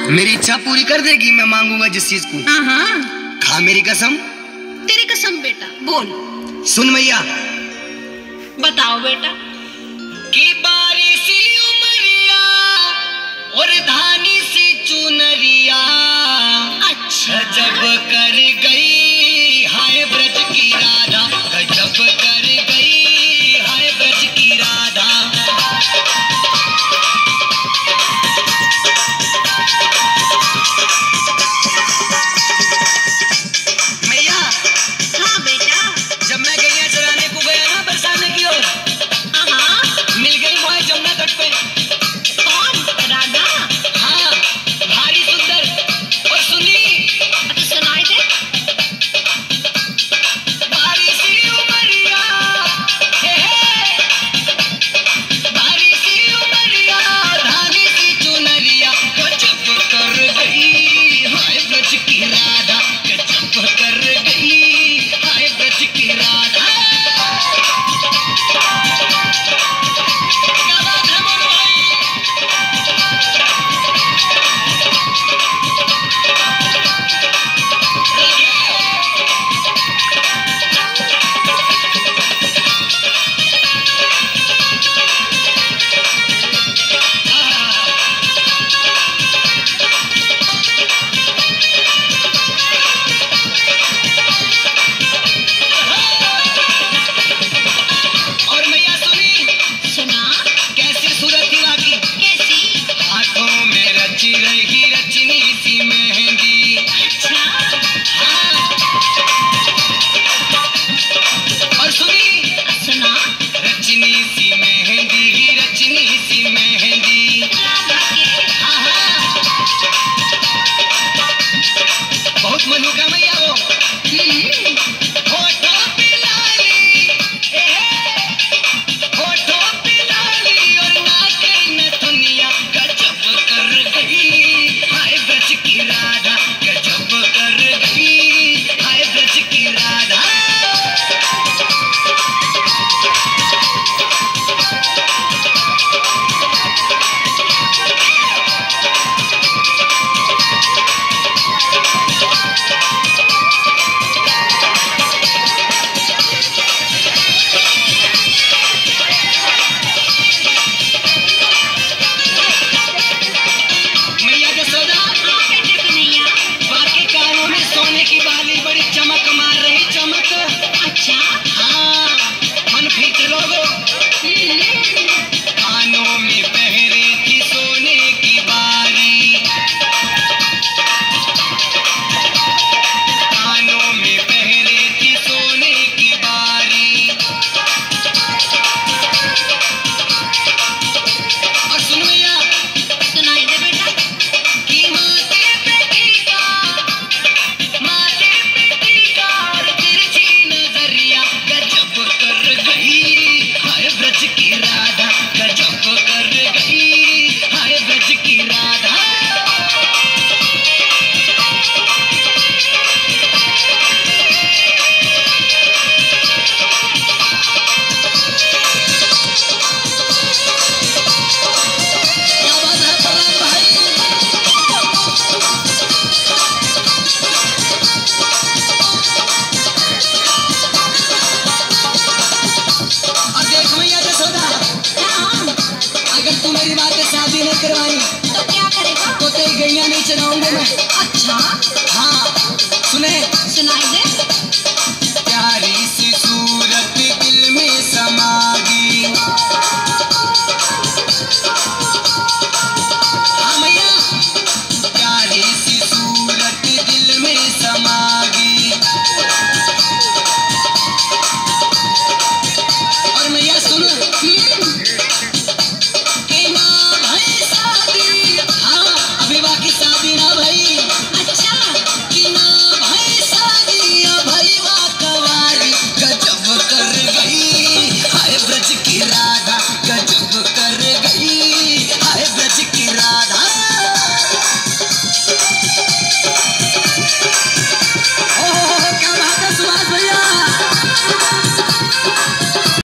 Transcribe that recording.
मेरी इच्छा पूरी कर देगी, मैं मांगूंगा जिस चीज को। खा मेरी कसम। तेरी कसम बेटा, बोल। सुन मैया। बताओ बेटा। कि बारिशी उमरिया और धानी सी चुनरिया, अच्छा जब कर गई हाय ब्रज की राधा, गजब कर गई हाय ब्रज की राधा। मैया। हाँ बेटा। जब मैं गैया चराने को गया ना बरसाने की ओर, मिल गई वहाँ जमुना तट पे। कौन? राधा? हाँ, भारी सुंदर। और सुनी, तो सुनाई दे। बारिशी उमरिया, हे बारिशी उमरिया, धानी सी चुनरिया, गजब कर गई हाय ब्रज की राधा, गजब कर गई हाय ब्रज की राधा। क्या बात है मोनू भाई? और मैया सुनी, सुना। कैसी सूरत थी वहाँ की? कैसी? हाथों में रची रही रचनी सी मेहंदी। अच्छा। हाँ। और सुनी, सुना। रचनी सी मेहंदी, रचनी सी मेहंदी। राधा के। हाँ हाँ, बहुत मनोका मैया वो। होठों पे लाली, होठों पे लाली और नाके नथुनिया, गजब कर गई हाय ब्रज की राधा, गजब कर गई हाय ब्रज की राधा। मैया जसोदा, हाँ बेटे कन्हैया। वाके कानों में सोने की बाली बड़ी चमक मार रही, चमक। अच्छा। हाँ, मन खींच लोगो। कानों में पहरे थी सोने की बारी, कानों में पहरे थी सोने की बारी। और सुन मैया, सुनाई दे बेटा। कि माथे पे टीका, माथे पे टीका और तिरछी नजरिया, गजब कर गई हाय ब्रज की राधा, गजब कर गई हाय ब्रज की राधा। क्या बात है प्रहलाद भाई? और देख मैया जसोदा, हाँ। अगर तू मेरी बात से शादी नहीं करवाई तो क्या करेगा? तो तेरी गैया नहीं चराऊंगा मैं। अच्छा।